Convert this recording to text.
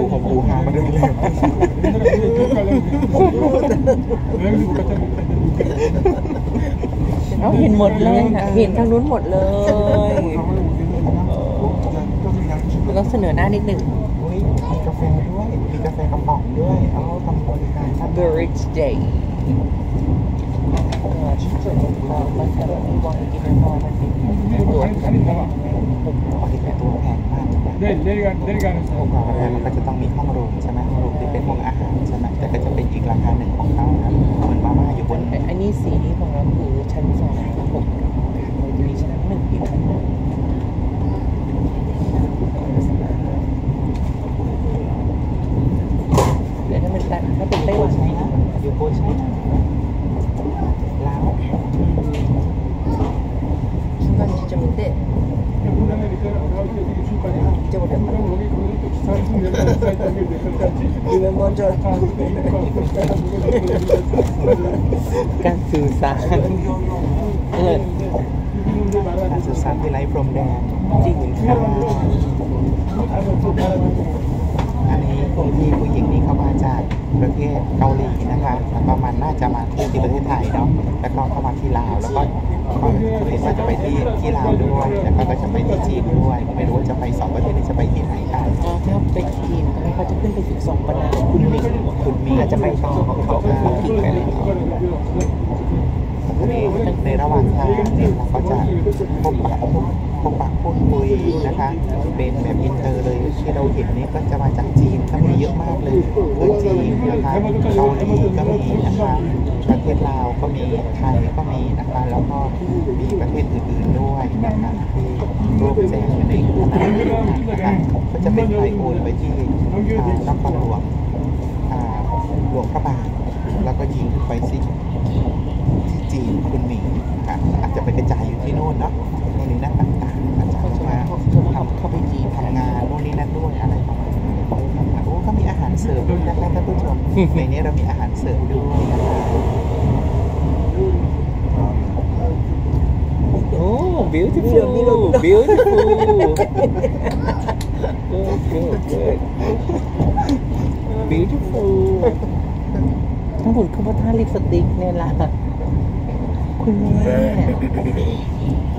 ของปูหามาด้วยเราเห็นหมดเลยค่ะเห็นทางนู้นหมดเลยเราเสนอหน้านิดหนึ่งมีกาแฟด้วยมีกาแฟกระป๋องด้วยเอาทำบริการ Beverage Day ชิ้นส่วนของมันจะมีวางกินพอมันเป็นตัวตัวแพงมากโรงแรมมันก็จะต้องมีห้องรูมใช่ไหมห้องรูมที่เป็นห้องอาหารใช่ไหมแต่ก็จะเป็นอีกราคาหนึ่งของเขานะเหมือนมาม่าอยู่บนอันนี้สีนี้ของเราคือชั้น2ชั้น6เราจะมีชั้น1อีกชั้น1แล้วถ้าเป็นไต้หวันนะอยู่โกใช่ไหมลาว 순간지점인데 잊어버렸다. 이면 먼저การสื่อสารการสื่อสารที่ไร้พรมแดนจริงค่ะอันนี้คุณพี่ผู้หญิงนี้เขามาจากประเทศเกาหลีนะคะแล้วก็มันน่าจะมาที่ประเทศไทยเนาะแล้วก็เข้ามาที่ลาวแล้วก็เห็นว่าจะไปที่ลาวด้วยแล้วก็จะไปที่จีนด้วยไม่รู้ว่าจะไป2ประเทศนี้จะไปที่ไหนกันถ้าไปจีนเขาจะขึ้นไปถึง2ประเทศคุณมีอาจจะไปต่อของเขาอีกไปเลยในระหว่างทางเนี่ยเราก็จะพบปะพูดคุยนะคะเป็นแบบอินเตอร์เลยที่เราเห็นนี่ก็จะมาจากจีนก็มีเยอะมากเลยจีนนะคะเกาหลีก็มีนะคะประเทศลาวก็มีไทยก็มีนะคะแล้วก็มีประเทศอื่นๆด้วยนะคะที่ร่วมแจกในคณะนะคะก็จะเป็นไทยโอนไปที่นครหลวงพระบางแล้วก็ยิงไปที่จีนคุณหมิงค่ะอาจจะไปกระจายอยู่ที่โน่นเนาะโน่นนี่นั่นต่างๆอาจจะมาเข้าไปจีนทำงานโน่นนี่นั่นด้วยอะไรประมาณนี้โอ้ก็มีอาหารเสริมด้วยนะคะท่านผู้ชมในนี้เรามีอาหารเสริมด้วยนะคะโอ้ beautiful beautiful ทั้งหมดคือว่าทาลิปสติกเนี่ยล่ะคุณแม่